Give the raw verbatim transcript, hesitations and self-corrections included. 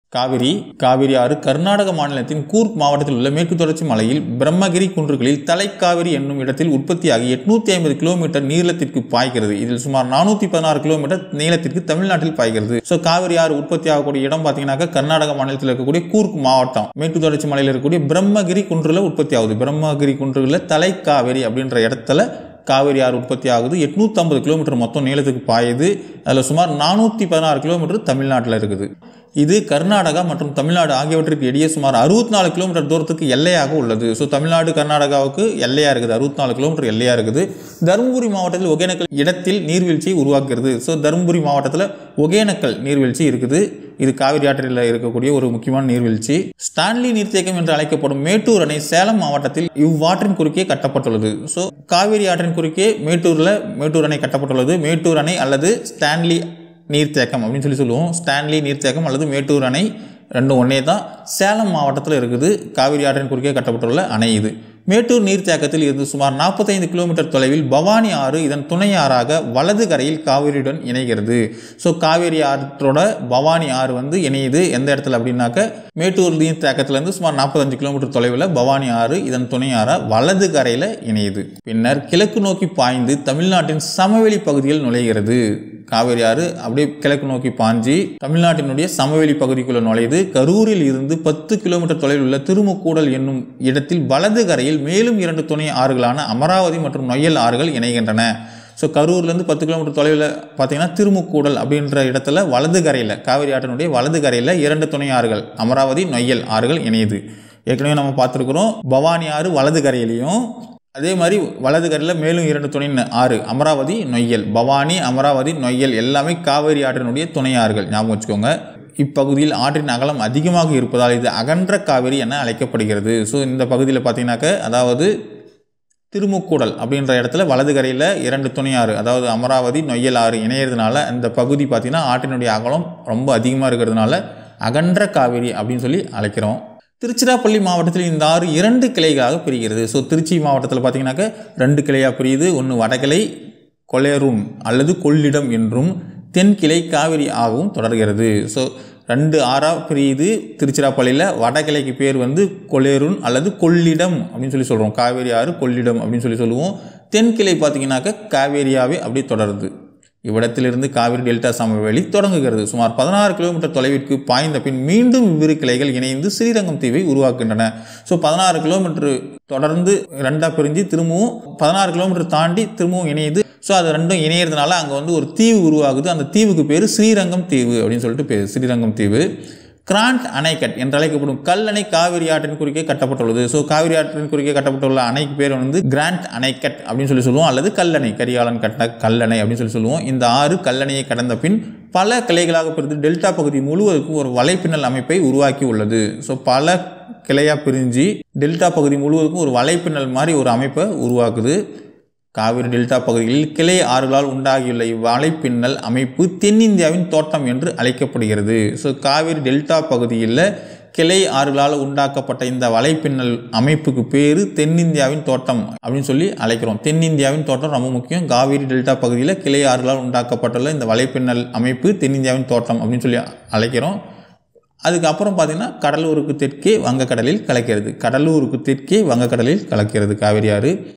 காவிரி காவிரி ஆறு கர்நாடக மாநிலத்தின் கூர்க் மாவட்டத்தில் உள்ள மேற்கு தொடர்ச்சி மலையில் பிரம்மகிரி குன்றுகளில் தலைக்காவிரி என்னும் இடத்தில் உற்பத்தியாகி எட்நூத்தி ஐம்பது கிலோமீட்டர் நீளத்திற்கு பாய்கிறது. இதில் சுமார் நானூத்தி பதினாறு கிலோமீட்டர் நீளத்திற்கு தமிழ்நாட்டில் பாய்கிறது. ஸோ காவிரி ஆறு உற்பத்தி ஆகக்கூடிய இடம் பார்த்தீங்கன்னா கர்நாடக மாநிலத்தில் இருக்கக்கூடிய கூர்க் மாவட்டம் மேற்கு தொடர்ச்சி மலையில் இருக்கக்கூடிய பிரம்மகிரி குன்றுல உற்பத்தி ஆகுது. பிரம்மகிரி குன்றுகளில் தலைக்காவிரி அப்படின்ற இடத்துல காவிரி ஆறு உற்பத்தி ஆகுது. எட்நூத்தி ஐம்பது கிலோமீட்டர் மொத்தம் நீளத்துக்கு பாயுது. அதில் சுமார் நானூற்றி பதினாறு கிலோமீட்டர் தமிழ்நாட்டில் இருக்குது. இது கர்நாடகா மற்றும் தமிழ்நாடு ஆகியவற்றிற்கு இடையே சுமார் அறுபத்தி நாலு கிலோமீட்டர் தூரத்துக்கு எல்லையாக உள்ளது. ஸோ தமிழ்நாடு கர்நாடகாவுக்கு எல்லையாக இருக்குது, அறுபத்தி நாலு கிலோமீட்டர் எல்லையாக இருக்குது. தருமபுரி மாவட்டத்தில் ஒகேனக்கல் இடத்தில் நீர்வீழ்ச்சியை உருவாக்குகிறது. ஸோ தருமபுரி மாவட்டத்தில் ஒகேனக்கல் நீர்வீழ்ச்சி இருக்குது. இது காவிரி ஆற்றில் இருக்கக்கூடிய ஒரு முக்கியமான நீர்வீழ்ச்சி. ஸ்டான்லி நீர்த்தேக்கம் என்று அழைக்கப்படும் மேட்டூர் அணை சேலம் மாவட்டத்தில் இவ்வாற்றின் குறுக்கே கட்டப்பட்டுள்ளது. ஸோ காவிரி ஆற்றின் குறுக்கே மேட்டூரில் மேட்டூர் அணை கட்டப்பட்டுள்ளது. மேட்டூர் அணை அல்லது ஸ்டான்லி நீர்த்தேக்கம் அப்படின்னு சொல்லி சொல்லுவோம். ஸ்டான்லி நீர்த்தேக்கம் அல்லது மேட்டூர் அணை ரெண்டும் ஒன்றே தான். சேலம் மாவட்டத்தில் இருக்குது. காவிரி ஆற்றின் குறுக்கே கட்டப்பட்டுள்ள அணை இது. மேட்டூர் நீர்த்தேக்கத்தில் இருந்து சுமார் நாற்பத்தைந்து கிலோமீட்டர் தொலைவில் பவானி ஆறு இதன் துணை ஆறாக வலது கரையில் காவிரியுடன் இணைகிறது. ஸோ காவிரி ஆற்றோட பவானி ஆறு வந்து இணையுது எந்த இடத்துல அப்படின்னாக்க மேட்டூர் நீர்த்தேக்கத்திலிருந்து சுமார் நாற்பத்தஞ்சு கிலோமீட்டர் தொலைவில் பவானி ஆறு இதன் துணை ஆறாக வலது கரையில் இணையுது. பின்னர் கிழக்கு நோக்கி பாய்ந்து தமிழ்நாட்டின் சமவெளி பகுதியில் நுழைகிறது. காவிரி ஆறு அப்படியே கிழக்கு நோக்கி பாஞ்சி தமிழ்நாட்டினுடைய சமவெளி பகுதிக்குள்ள நுழையுது. கரூரில் இருந்து பத்து கிலோமீட்டர் தொலைவில் உள்ள திருமுக்கூடல் என்னும் இடத்தில் வலது கரையில் மேலும் இரண்டு துணை ஆறுகளான அமராவதி மற்றும் நொய்யல் ஆறுகள் இணைகின்றன. ஸோ கரூர்லேருந்து பத்து கிலோமீட்டர் தொலைவில் பார்த்தீங்கன்னா திருமுக்கூடல் அப்படின்ற இடத்துல வலது கரையில் காவிரி ஆற்றினுடைய வலது கரையில் இரண்டு துணை ஆறுகள் அமராவதி நொய்யல் ஆறுகள் இணையுது. ஏற்கனவே நம்ம பார்த்துருக்குறோம். பவானி ஆறு வலது கரையிலையும் அதே மாதிரி வலது கரையில் மேலும் இரண்டு துணை ஆறு அமராவதி நொய்யல். பவானி அமராவதி நொய்யல் எல்லாமே காவிரி ஆற்றினுடைய துணை ஆறுகள், ஞாபகம் வச்சுக்கோங்க. இப்பகுதியில் ஆற்றின் அகலம் அதிகமாக இருப்பதால் இது அகன்ற காவிரி என அழைக்கப்படுகிறது. ஸோ இந்த பகுதியில் பார்த்தீங்கன்னாக்க அதாவது திருமுக்கூடல் அப்படின்ற இடத்துல வலது கரையில் இரண்டு துணை ஆறு அதாவது அமராவதி நொய்யல் ஆறு இணையிறதுனால இந்த பகுதி பார்த்திங்கன்னா ஆற்றினுடைய அகலம் ரொம்ப அதிகமாக இருக்கிறதுனால அகன்ற காவிரி அப்படின்னு சொல்லி அழைக்கிறோம். திருச்சிராப்பள்ளி மாவட்டத்தில் இந்த ஆறு இரண்டு கிளைகளாக பிரிகிறது. ஸோ திருச்சி மாவட்டத்தில் பார்த்தீங்கன்னாக்க ரெண்டு கிளையாக பிரியுது. ஒன்று வடகிளை கொலேரூன் அல்லது கொள்ளிடம் என்றும் தென்கிளை காவிரி ஆகவும் தொடர்கிறது. ஸோ ரெண்டு ஆறாக பிரியுது திருச்சிராப்பள்ளியில். வடகிளைக்கு பேர் வந்து கொலேரூன் அல்லது கொள்ளிடம் அப்படின்னு சொல்லி சொல்கிறோம். காவேரி ஆறு கொள்ளிடம் அப்படின்னு சொல்லி சொல்லுவோம். தென்கிளை பார்த்தீங்கன்னாக்க காவேரியாவே அப்படி தொடருது. இவ்விடத்திலிருந்து காவிரி டெல்டா சமவெளி தொடங்குகிறது. சுமார் பதினாறு கிலோமீட்டர் தொலைவிற்கு பாய்ந்த பின் மீண்டும் இவ்விரு கிளைகள் இணைந்து ஸ்ரீரங்கம் தீவை உருவாக்குகின்றன. ஸோ பதினாறு கிலோமீட்டர் தொடர்ந்து ரெண்டாக பிரிஞ்சு திரும்பவும் பதினாறு கிலோமீட்டர் தாண்டி திரும்பவும் இணையுது. ஸோ அது ரெண்டும் இணையிறதுனால அங்கே வந்து ஒரு தீவு உருவாகுது. அந்த தீவுக்கு பேர் ஸ்ரீரங்கம் தீவு அப்படின்னு சொல்லிட்டு பேர் ஸ்ரீரங்கம் தீவு. கிராண்ட் அணைக்கட் என்று அழைக்கப்படும் கல் அணை காவிரி ஆற்றின் குறுக்கே கட்டப்பட்டுள்ளது. ஸோ காவிரி ஆற்றின் குறுக்கே கட்டப்பட்டுள்ள அணைக்கு பேர் வந்து கிராண்ட் அணைக்கட் அப்படின்னு சொல்லி சொல்லுவோம், அல்லது கல்லணை, கரிகாலன் கட்ட கல்லணை அப்படின்னு சொல்லி சொல்லுவோம். இந்த ஆறு கல்லணையை கடந்த பின் பல கிளைகளாக பிரிந்து டெல்டா பகுதி முழுவதற்கும் ஒரு வலைப்பின்னல் அமைப்பை உருவாக்கி உள்ளது. ஸோ பல கிளையாக பிரிஞ்சு டெல்டா பகுதி முழுவதற்கும் ஒரு வலைப்பின்னல் மாதிரி ஒரு அமைப்பை உருவாக்குது. காவிரி டெல்டா பகுதிகளில் கிளை ஆறுகளால் உண்டாகியுள்ள இவ்வலைப்பின்னல் அமைப்பு தென்னிந்தியாவின் தோட்டம் என்று அழைக்கப்படுகிறது. ஸோ காவிரி டெல்டா பகுதியில் கிளை ஆறுகளால் உண்டாக்கப்பட்ட இந்த வலைப்பின்னல் அமைப்புக்கு பேர் தென்னிந்தியாவின் தோட்டம் அப்படின்னு சொல்லி அழைக்கிறோம். தென்னிந்தியாவின் தோட்டம் ரொம்ப முக்கியம். காவிரி டெல்டா பகுதியில் கிளை ஆறுகளால் உண்டாக்கப்பட்டுள்ள இந்த வலைப்பின்னல் அமைப்பு தென்னிந்தியாவின் தோட்டம் அப்படின்னு சொல்லி அழைக்கிறோம். அதுக்கப்புறம் பார்த்திங்கன்னா கடலூருக்கு தெற்கே வங்கக்கடலில் கலக்கிறது. கடலூருக்கு தெற்கே வங்கக்கடலில் கலக்கிறது காவிரி ஆறு.